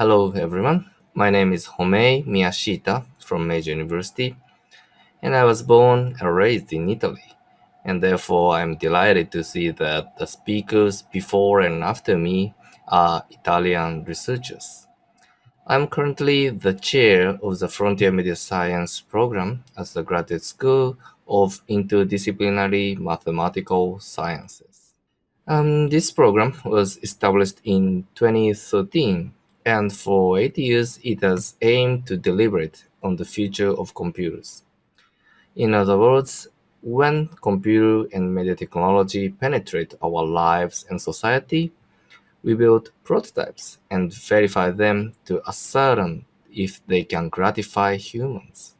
Hello everyone, my name is Homei Miyashita from Meiji University, and I was born and raised in Italy, and therefore I'm delighted to see that the speakers before and after me are Italian researchers. I'm currently the chair of the Frontier Media Science program at the Graduate School of Interdisciplinary Mathematical Sciences. This program was established in 2013, and for 8 years it has aimed to deliberate on the future of computers. In other words, when computer and media technology penetrate our lives and society, we build prototypes and verify them to ascertain if they can gratify humans.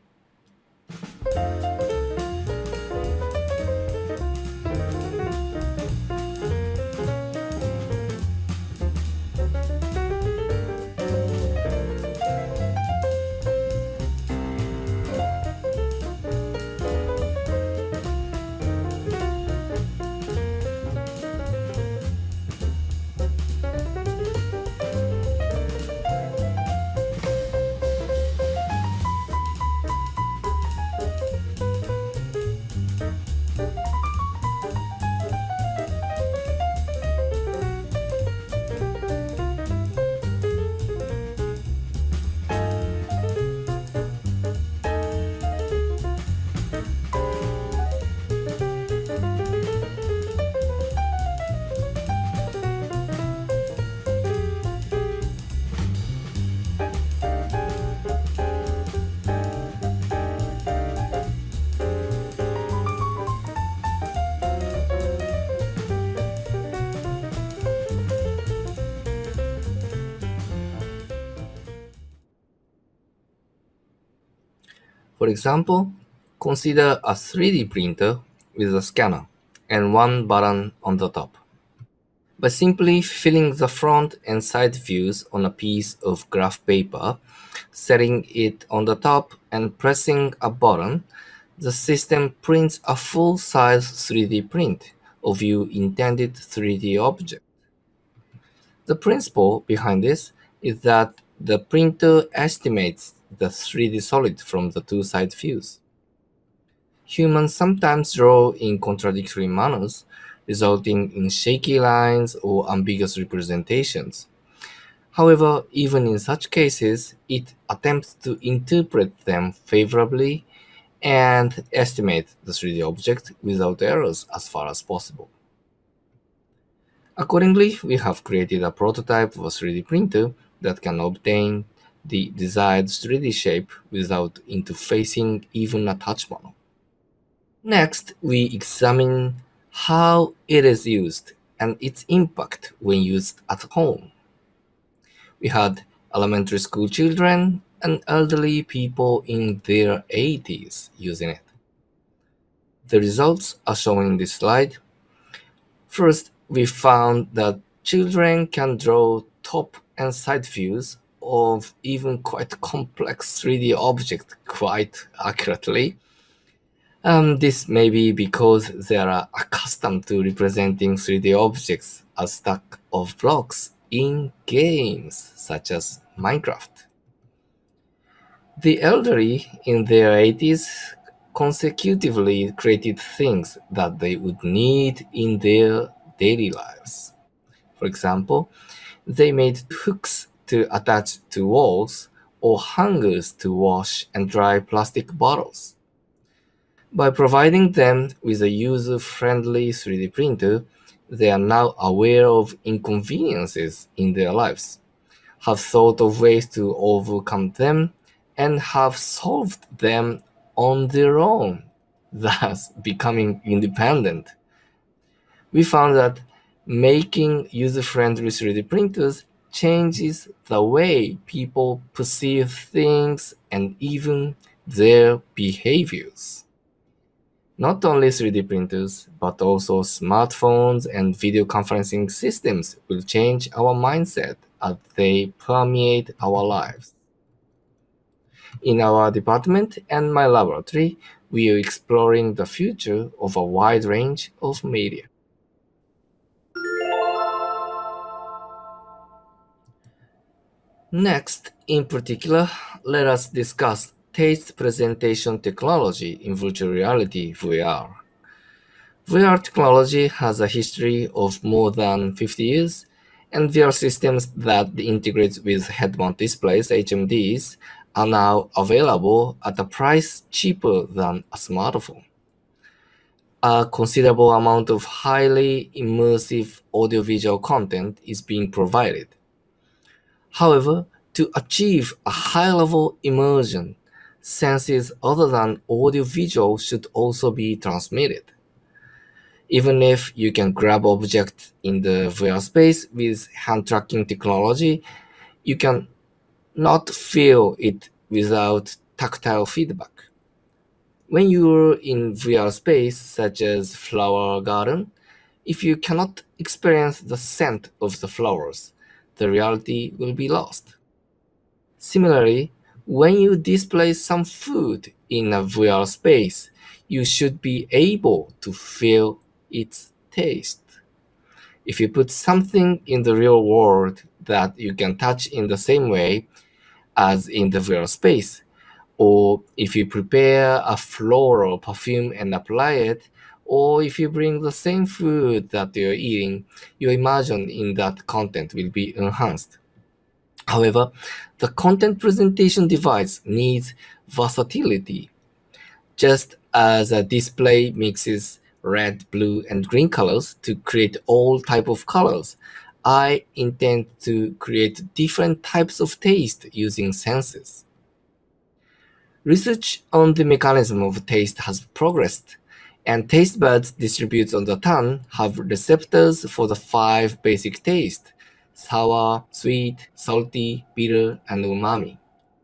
For example, consider a 3D printer with a scanner and one button on the top. By simply filling the front and side views on a piece of graph paper, setting it on the top and pressing a button, the system prints a full-size 3D print of your intended 3D object. The principle behind this is that the printer estimates the 3D solid from the two side views. Humans sometimes draw in contradictory manners, resulting in shaky lines or ambiguous representations. However, even in such cases, it attempts to interpret them favorably and estimate the 3D object without errors as far as possible. Accordingly, we have created a prototype of a 3D printer that can obtain the desired 3D shape without interfacing even a touch panel. Next, we examine how it is used and its impact when used at home. We had elementary school children and elderly people in their 80s using it. The results are shown in this slide. First, we found that children can draw top and side views of even quite complex 3D objects quite accurately. This may be because they are accustomed to representing 3D objects as stack of blocks in games such as Minecraft. The elderly in their 80s consecutively created things that they would need in their daily lives. For example, they made hooks to attach to walls or hangers to wash and dry plastic bottles. By providing them with a user-friendly 3D printer, they are now aware of inconveniences in their lives, have thought of ways to overcome them, and have solved them on their own, thus becoming independent. We found that making user-friendly 3D printers changes the way people perceive things and even their behaviors. Not only 3D printers, but also smartphones and video conferencing systems will change our mindset as they permeate our lives. In our department and my laboratory, we are exploring the future of a wide range of media. Next, in particular, let us discuss taste presentation technology in virtual reality (VR). VR technology has a history of more than 50 years, and VR systems that integrate with head-mount displays (HMDs) are now available at a price cheaper than a smartphone. A considerable amount of highly immersive audiovisual content is being provided. However, to achieve a high-level immersion, senses other than audiovisual should also be transmitted. Even if you can grab objects in the VR space with hand tracking technology, you can not feel it without tactile feedback. When you're in VR space, such as flower garden, if you cannot experience the scent of the flowers, the reality will be lost. Similarly, when you display some food in a VR space, you should be able to feel its taste. If you put something in the real world that you can touch in the same way as in the VR space, or if you prepare a floral perfume and apply it, or if you bring the same food that you're eating, your immersion in that content will be enhanced. However, the content presentation device needs versatility. Just as a display mixes red, blue, and green colors to create all type of colors, I intend to create different types of taste using senses. Research on the mechanism of taste has progressed, and taste buds distributed on the tongue have receptors for the five basic tastes: sour, sweet, salty, bitter, and umami.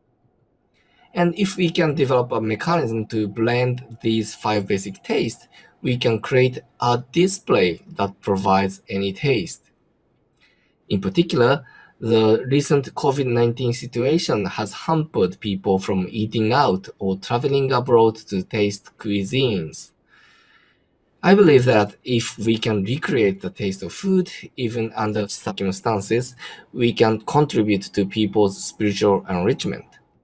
And if we can develop a mechanism to blend these five basic tastes, we can create a display that provides any taste. In particular, the recent COVID-19 situation has hampered people from eating out or traveling abroad to taste cuisines. I believe that if we can recreate the taste of food, even under circumstances, we can contribute to people's spiritual enrichment.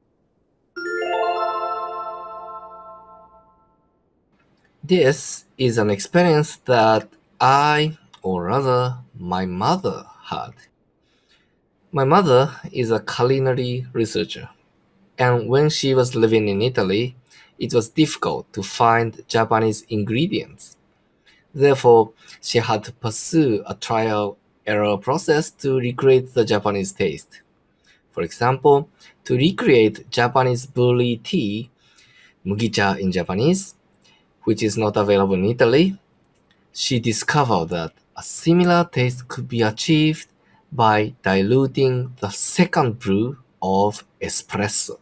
This is an experience that I, or rather my mother, had. My mother is a culinary researcher, and when she was living in Italy, it was difficult to find Japanese ingredients. Therefore, she had to pursue a trial error process to recreate the Japanese taste. For example, to recreate Japanese barley tea, mugicha in Japanese, which is not available in Italy, she discovered that a similar taste could be achieved by diluting the second brew of espresso.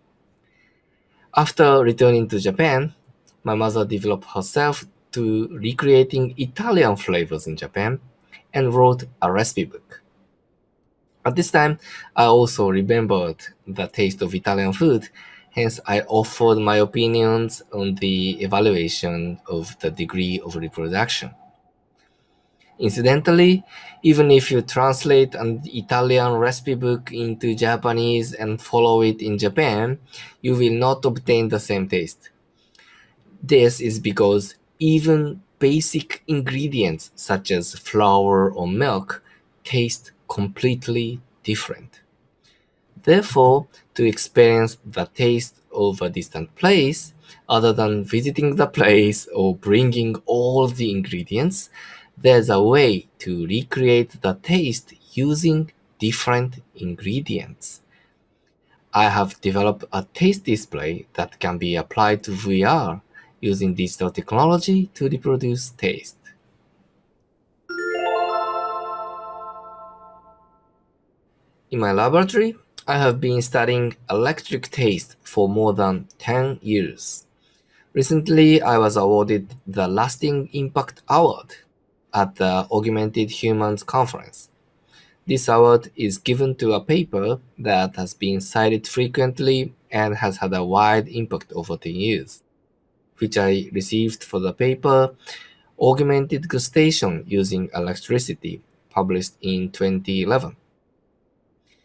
After returning to Japan, my mother developed herself to recreating Italian flavors in Japan and wrote a recipe book. At this time, I also remembered the taste of Italian food, hence I offered my opinions on the evaluation of the degree of reproduction. Incidentally, even if you translate an Italian recipe book into Japanese and follow it in Japan, you will not obtain the same taste. This is because even basic ingredients such as flour or milk taste completely different. Therefore, to experience the taste of a distant place, other than visiting the place or bringing all the ingredients, there's a way to recreate the taste using different ingredients. I have developed a taste display that can be applied to VR using digital technology to reproduce taste. In my laboratory, I have been studying electric taste for more than 10 years. Recently, I was awarded the Lasting Impact Award at the Augmented Humans Conference. This award is given to a paper that has been cited frequently and has had a wide impact over 10 years, which I received for the paper Augmented Gustation Using Electricity, published in 2011.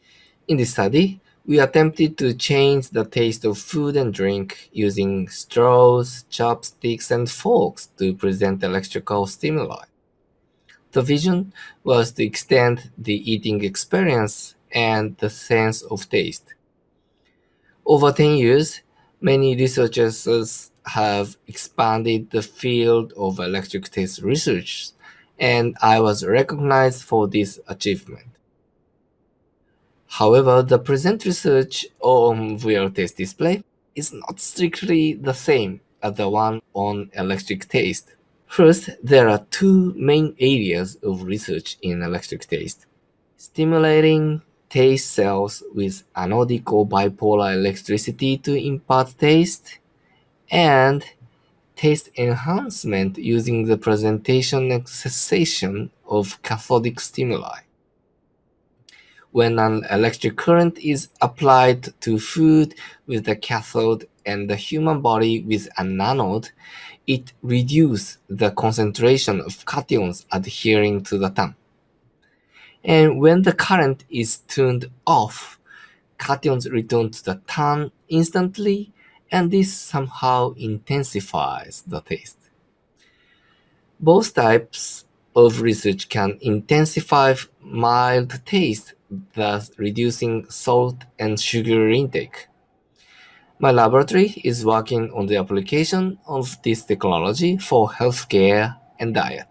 In this study, we attempted to change the taste of food and drink using straws, chopsticks, and forks to present electrical stimuli. The vision was to extend the eating experience and the sense of taste. Over 10 years, many researchers have expanded the field of electric taste research, and I was recognized for this achievement. However, the present research on VR taste display is not strictly the same as the one on electric taste. First, there are two main areas of research in electric taste: stimulating taste cells with anodic or bipolar electricity to impart taste, and taste enhancement using the presentation and cessation of cathodic stimuli. When an electric current is applied to food with the cathode and the human body with an anode, it reduces the concentration of cations adhering to the tongue. And when the current is turned off, cations return to the tongue instantly, and this somehow intensifies the taste. Both types of research can intensify mild taste, thus reducing salt and sugar intake. My laboratory is working on the application of this technology for healthcare and diet.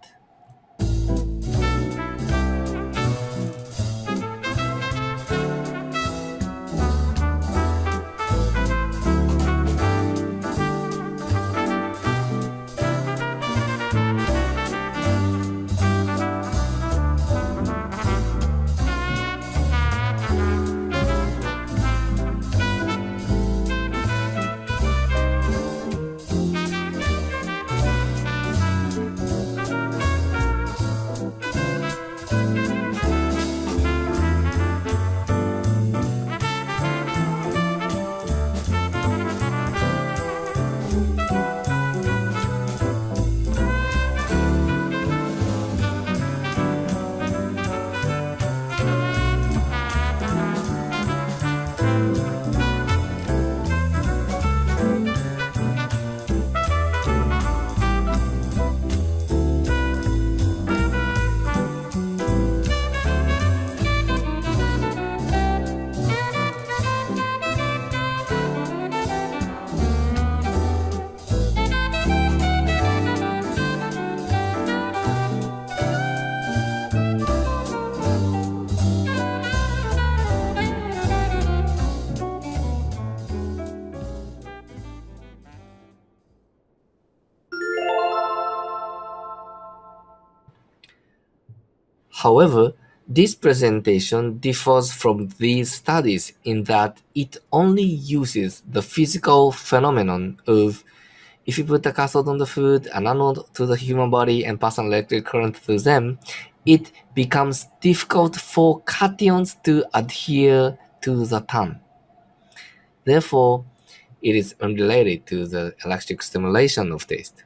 However, this presentation differs from these studies in that it only uses the physical phenomenon of if you put a cathode on the food, an anode to the human body, and pass an electric current through them, it becomes difficult for cations to adhere to the tongue. Therefore, it is unrelated to the electric stimulation of taste.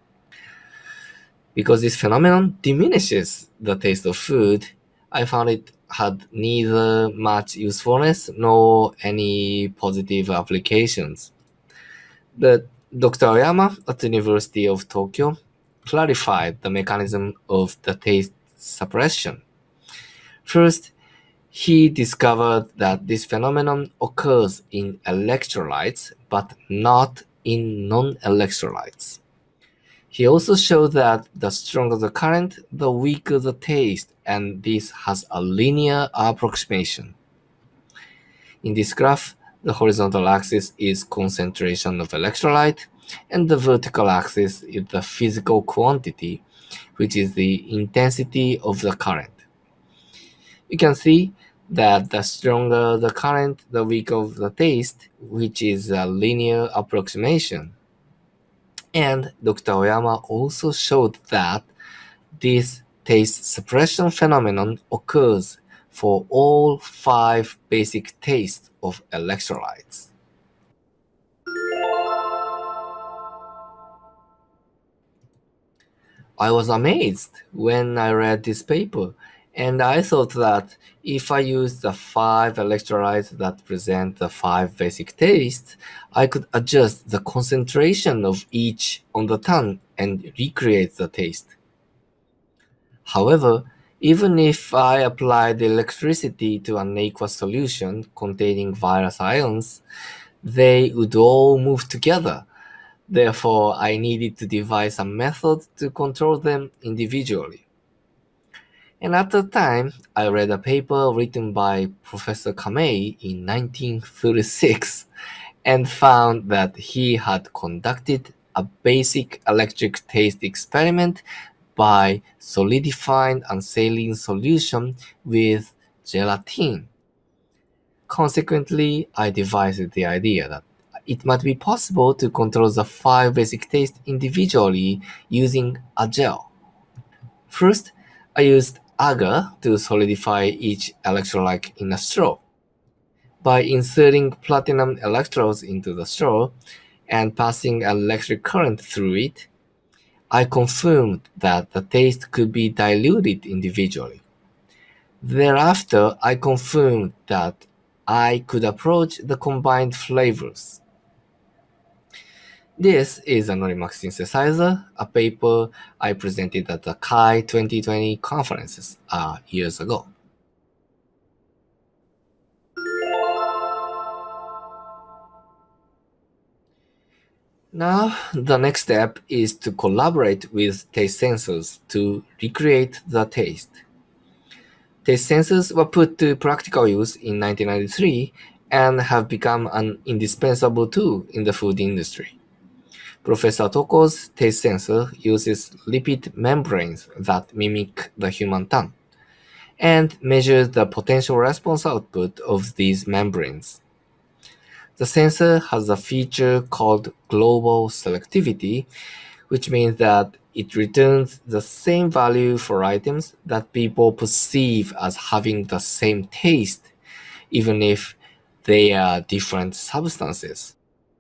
Because this phenomenon diminishes the taste of food, I found it had neither much usefulness nor any positive applications. But Dr. Oyama at the University of Tokyo clarified the mechanism of the taste suppression. First, he discovered that this phenomenon occurs in electrolytes but not in non-electrolytes. He also showed that the stronger the current, the weaker the taste, and this has a linear approximation. In this graph, the horizontal axis is concentration of electrolyte, and the vertical axis is the physical quantity, which is the intensity of the current. You can see that the stronger the current, the weaker the taste, which is a linear approximation. And Dr. Oyama also showed that this taste suppression phenomenon occurs for all 5 basic tastes of electrolytes. I was amazed when I read this paper And I thought that if I used the five electrolytes that present the five basic tastes, I could adjust the concentration of each on the tongue and recreate the taste. However, even if I applied electricity to an aqueous solution containing virus ions, they would all move together. Therefore, I needed to devise a method to control them individually. And at the time, I read a paper written by Professor Kamei in 1936 and found that he had conducted a basic electric taste experiment by solidifying a saline solution with gelatin. Consequently, I devised the idea that it might be possible to control the five basic tastes individually using a gel. First, I used agar to solidify each electrolyte in a straw. By inserting platinum electrodes into the straw and passing an electric current through it, I confirmed that the taste could be diluted individually. Thereafter, I confirmed that I could approach the combined flavors. This is a Norimax synthesizer, a paper I presented at the CHI 2020 conferences years ago. Now, the next step is to collaborate with taste sensors to recreate the taste. Taste sensors were put to practical use in 1993 and have become an indispensable tool in the food industry. Professor Toko's taste sensor uses lipid membranes that mimic the human tongue and measures the potential response output of these membranes. The sensor has a feature called global selectivity, which means that it returns the same value for items that people perceive as having the same taste, even if they are different substances.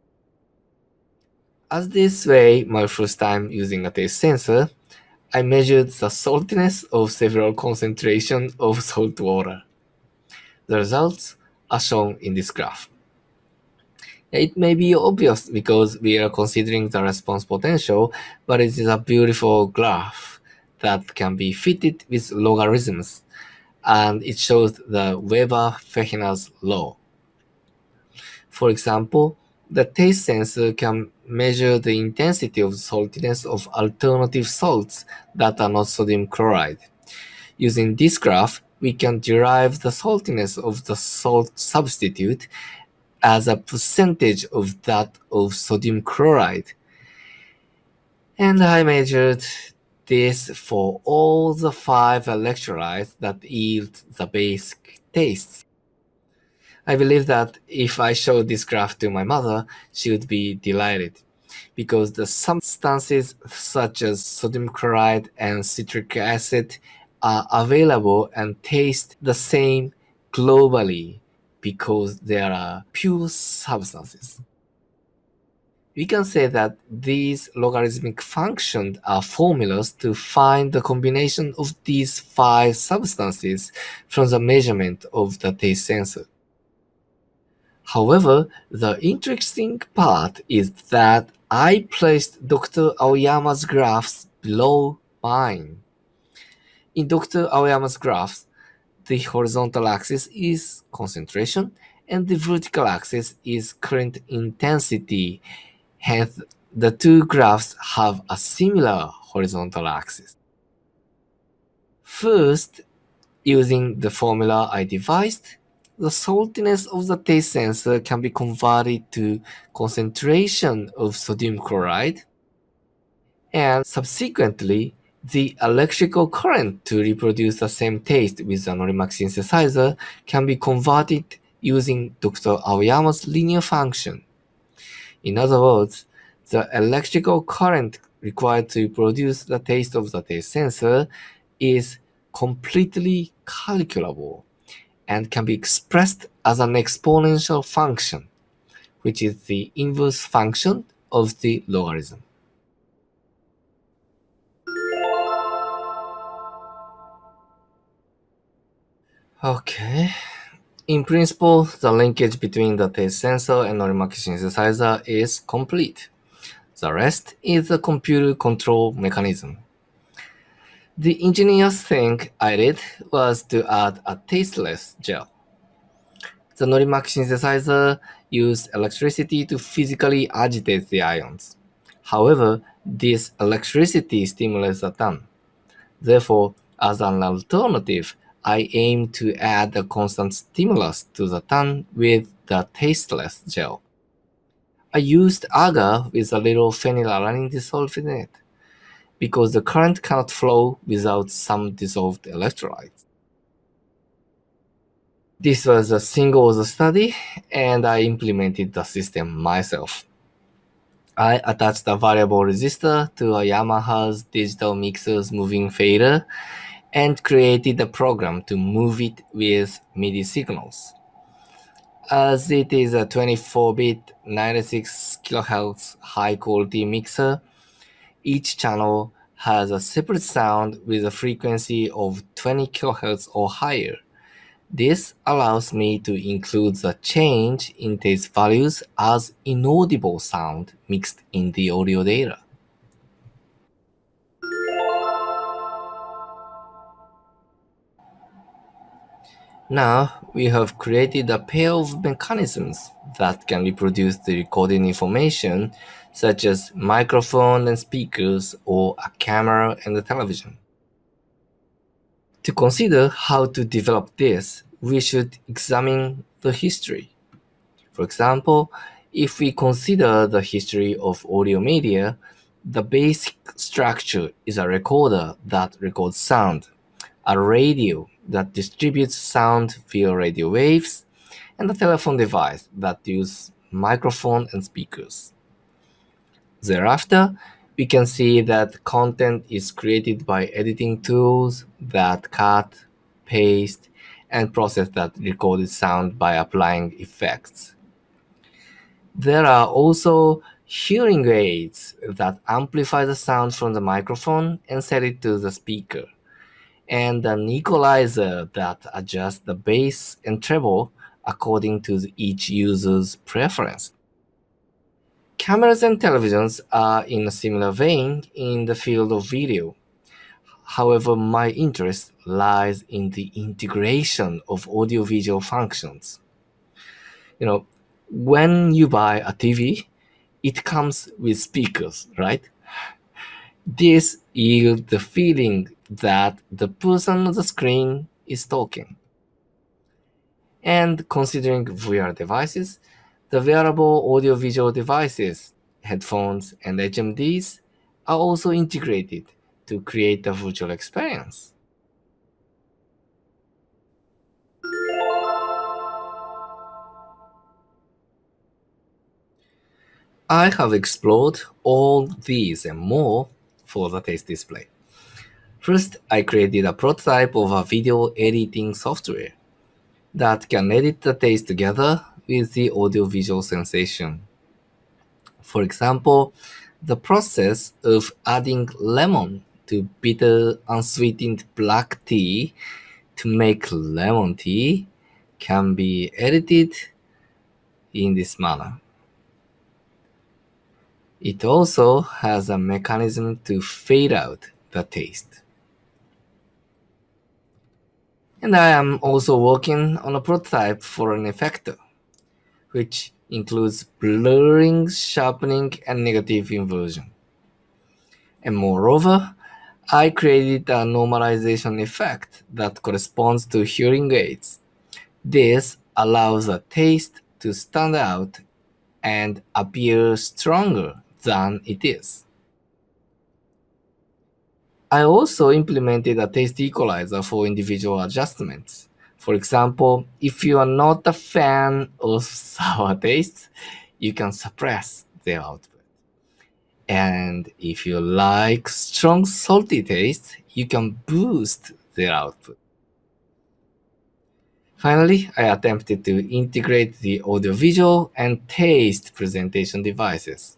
As this way, my first time using a taste sensor, I measured the saltiness of several concentrations of salt water. The results are shown in this graph. It may be obvious because we are considering the response potential, but it is a beautiful graph that can be fitted with logarithms, and it shows the Weber-Fechner's law. For example, the taste sensor can measure the intensity of saltiness of alternative salts that are not sodium chloride. Using this graph, we can derive the saltiness of the salt substitute as a percentage of that of sodium chloride. And I measured this for all the five electrolytes that yield the basic tastes. I believe that if I showed this graph to my mother, she would be delighted because the substances such as sodium chloride and citric acid are available and taste the same globally because they are pure substances. We can say that these logarithmic functions are formulas to find the combination of these five substances from the measurement of the taste sensor. However, the interesting part is that I placed Dr. Aoyama's graphs below mine. In Dr. Aoyama's graphs, the horizontal axis is concentration and the vertical axis is current intensity. Hence, the two graphs have a similar horizontal axis. First, using the formula I devised, the saltiness of the taste sensor can be converted to concentration of sodium chloride, and subsequently, the electrical current to reproduce the same taste with the Norimax synthesizer can be converted using Dr. Aoyama's linear function. In other words, the electrical current required to produce the taste of the taste sensor is completely calculable and can be expressed as an exponential function, which is the inverse function of the logarithm. Okay. In principle, the linkage between the taste sensor and Norimaki synthesizer is complete. The rest is the computer control mechanism. The ingenious thing I did was to add a tasteless gel. The Norimaki synthesizer used electricity to physically agitate the ions. However, this electricity stimulates the tongue. Therefore, as an alternative, I aim to add a constant stimulus to the tongue with the tasteless gel. I used agar with a little phenylalanine dissolved in it because the current cannot flow without some dissolved electrolytes. This was a single study and I implemented the system myself. I attached a variable resistor to a Yamaha's digital mixer's moving fader and created a program to move it with MIDI signals. As it is a 24-bit 96 kHz high-quality mixer, each channel has a separate sound with a frequency of 20 kHz or higher. This allows me to include the change in taste values as inaudible sound mixed in the audio data. Now we have created a pair of mechanisms that can reproduce the recording information, such as microphone and speakers or a camera and a television. To consider how to develop this, we should examine the history. For example, if we consider the history of audio media, the basic structure is a recorder that records sound, a radio that distributes sound via radio waves, and a telephone device that uses microphone and speakers. Thereafter, we can see that content is created by editing tools that cut, paste, and process that recorded sound by applying effects. There are also hearing aids that amplify the sound from the microphone and set it to the speaker, and an equalizer that adjusts the bass and treble according to each user's preference. Cameras and televisions are in a similar vein in the field of video. However, my interest lies in the integration of audiovisual functions. You know, when you buy a TV, it comes with speakers, right? This yields the feeling that the person on the screen is talking. And considering VR devices, the wearable audiovisual devices, headphones, and HMDs are also integrated to create a virtual experience. I have explored all these and more for the taste display. First, I created a prototype of a video editing software that can edit the taste together with the audiovisual sensation. For example, the process of adding lemon to bitter unsweetened black tea to make lemon tea can be edited in this manner. It also has a mechanism to fade out the taste. And I am also working on a prototype for an effector, which includes blurring, sharpening, and negative inversion. And moreover, I created a normalization effect that corresponds to hearing aids. This allows a taste to stand out and appear stronger than it is. I also implemented a taste equalizer for individual adjustments. For example, if you are not a fan of sour tastes, you can suppress their output. And if you like strong salty taste, you can boost their output. Finally, I attempted to integrate the audiovisual and taste presentation devices.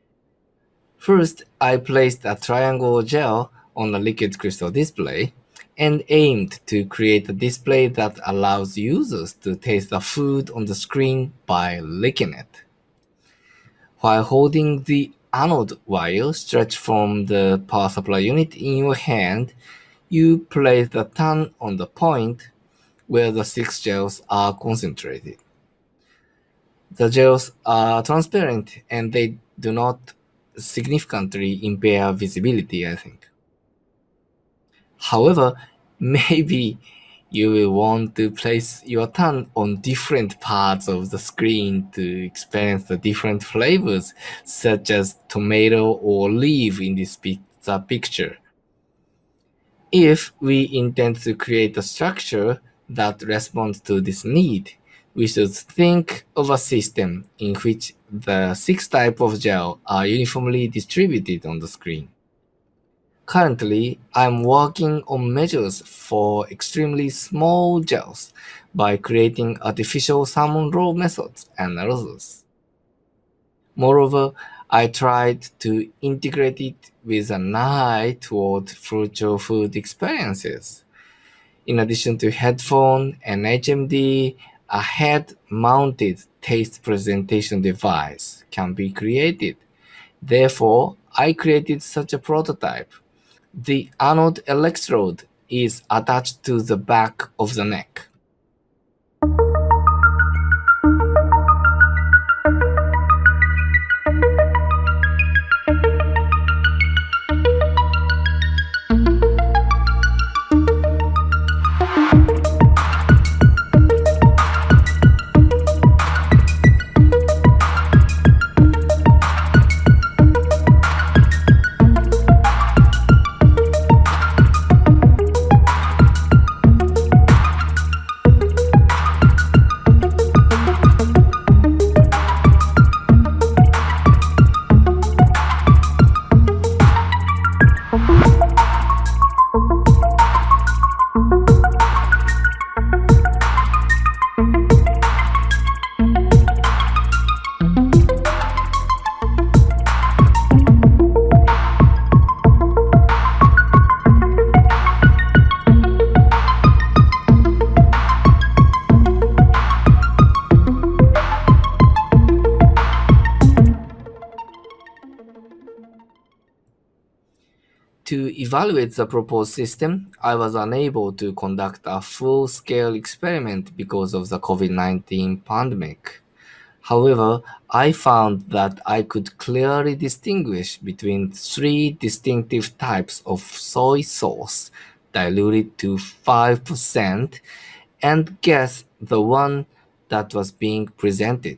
First, I placed a triangle gel on a liquid crystal display and aimed to create a display that allows users to taste the food on the screen by licking it. While holding the anode wire stretched from the power supply unit in your hand, you place the tongue on the point where the six gels are concentrated. The gels are transparent and they do not significantly impair visibility, I think. However, maybe you will want to place your tongue on different parts of the screen to experience the different flavors, such as tomato or leaf in this pizza picture. If we intend to create a structure that responds to this need, we should think of a system in which the six types of gel are uniformly distributed on the screen. Currently, I'm working on measures for extremely small gels by creating artificial salmon roll methods and others. Moreover, I tried to integrate it with an eye toward future food experiences. In addition to headphone and HMD, a head-mounted taste presentation device can be created. Therefore, I created such a prototype. The anode electrode is attached to the back of the neck. To evaluate the proposed system, I was unable to conduct a full-scale experiment because of the COVID-19 pandemic. However, I found that I could clearly distinguish between three distinctive types of soy sauce diluted to 5% and guess the one that was being presented.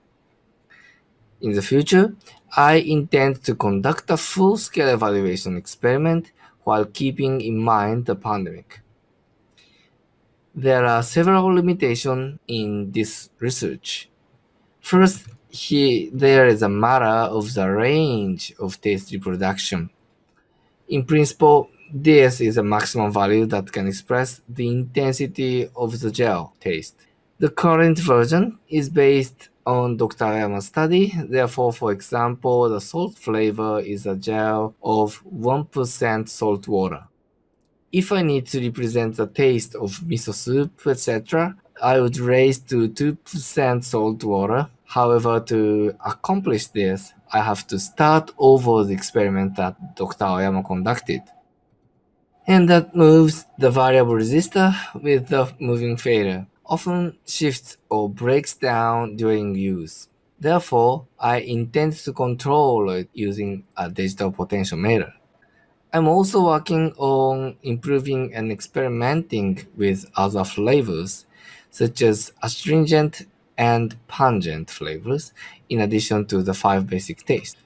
In the future, I intend to conduct a full-scale evaluation experiment while keeping in mind the pandemic. There are several limitations in this research. First, there is a matter of the range of taste reproduction. In principle, this is a maximum value that can express the intensity of the gel taste. The current version is based on Dr. Ayama's study. Therefore, for example, the salt flavor is a gel of 1% salt water. If I need to represent the taste of miso soup, etc., I would raise to 2% salt water. However, to accomplish this, I have to start over the experiment that Dr. Oyama conducted. And that moves the variable resistor with the moving fader, often shifts or breaks down during use. Therefore, I intend to control it using a digital potentiometer. I'm also working on improving and experimenting with other flavors, such as astringent and pungent flavors, in addition to the five basic tastes.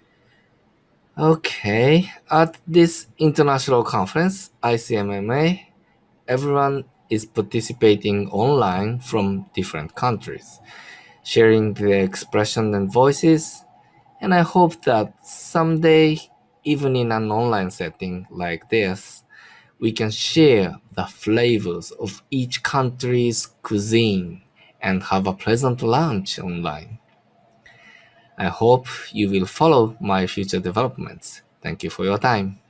Okay, at this international conference, ICMMA, everyone is participating online from different countries, sharing their expression and voices, and I hope that someday, even in an online setting like this, we can share the flavors of each country's cuisine and have a pleasant lunch online. I hope you will follow my future developments. Thank you for your time.